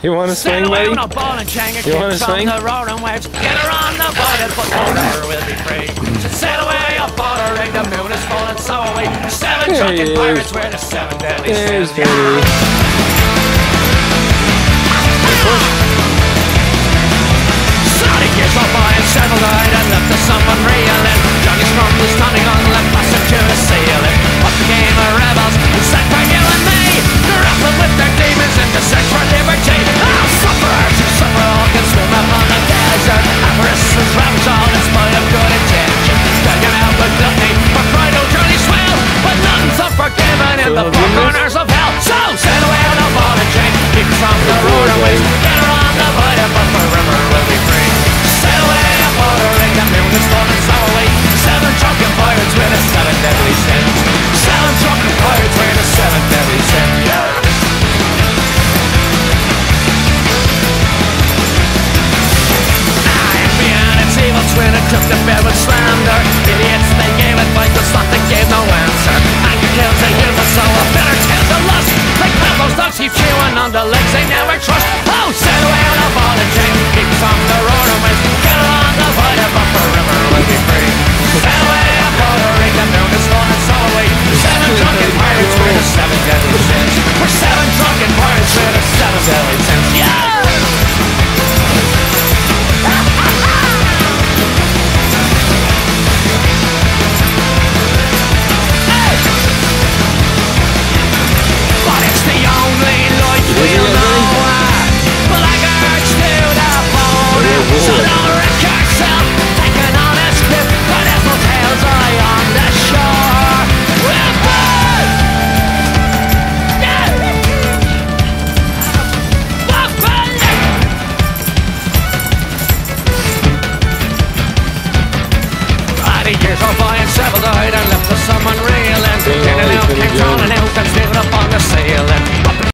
You want to swing, buddy? You want to swing? The roaring waves, get her on the boat, but the river will be free. Sail away up on a ring, the moon is full and so are we. 7 drunken pirates wear the 7 deadly sins. Slowly years go by and several died and left to someone reeling. Johnny Storm was standing on the passage to the ceiling. What became of rebels who sent for you and me? Grappled with their demons in the search for liberty. Oh, sufferers who suffer all can swim upon the desert. Avarice was ravaged all in spite of good intention. Dragging out with gluttony for pride will truly swell, but none's unforgiven in the four corners of hell. So sail away on a ball and chain, keep from the road away. Get her on the boat, but the river will be free. Sail away up on a ring, the moon is full and so are we. 7 drunken pirates with the 7 deadly sins. 7 drunken pirates with the 7 deadly sins. Yeah. Evil twin and took the bed with slander. Idiots, they gave advice, but slot they gave no answer. Anger kills the human soul, a bitter tale to lust. Like those dogs keep chewing on the legs they never trust. Oh, sail away on a ball and chain, keep from the road and waves. Get along the void above the river will be free. Sail away up on the ring, the moon is full and so are we. 7 drunken pirates with the 7 deadly sins. We're 7 drunken pirates with the 7 deadly sins. Yeah! We'll know blackguards to the bone. So don't wreck yourself, take an honest grip. The devil tales lie on the shore. We'll burn! Years go by and several died and